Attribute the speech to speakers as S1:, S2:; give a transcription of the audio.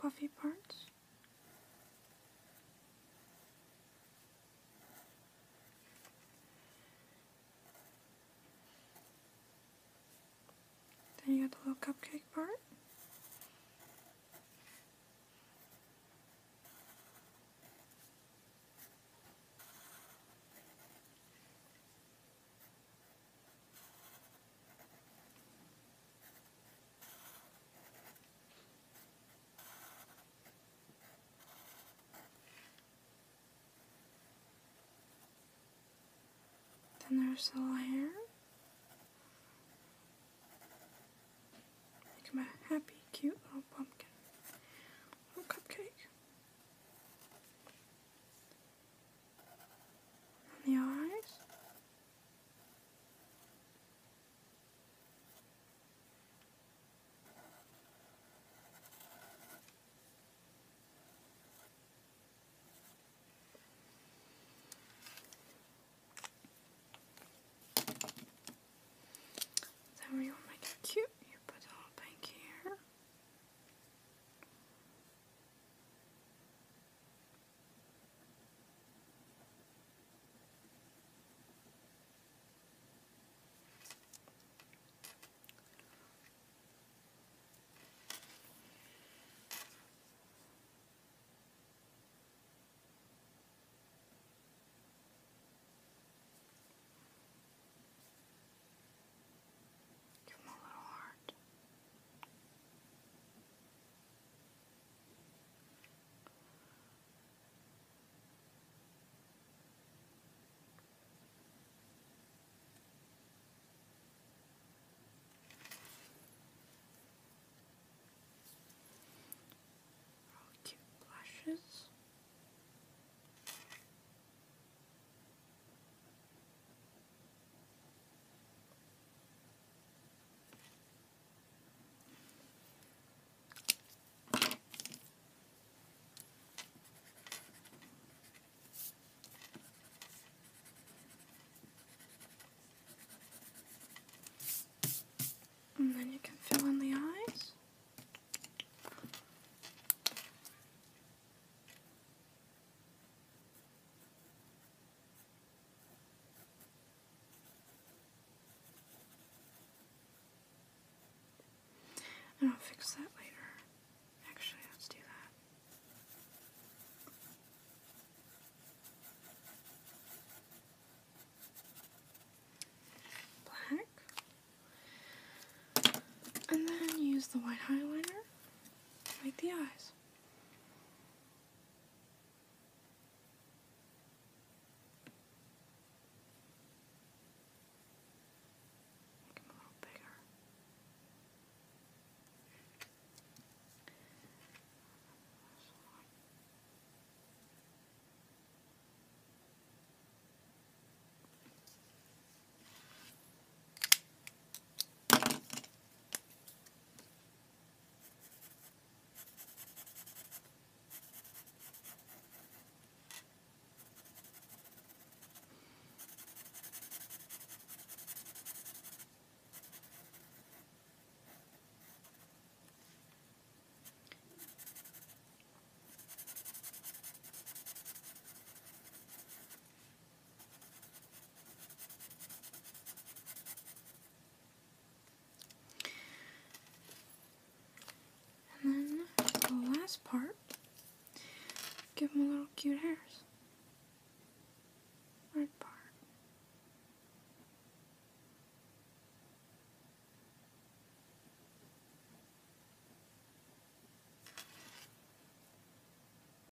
S1: fluffy parts. Then you got the little cupcake part. Then there's the little hair. Make him a happy, cute little pumpkin. Little cupcake. And the eyes. Then when you want to make it cute, you put a little pink hair. Give him a little heart. Really cute blushes. And then you can fill in the eyes. And I'll fix that later. Actually, let's do that. Black. And then use the white highlighter to make the eyes. Make them a little bigger. And then the last part, give them a little cute hairs.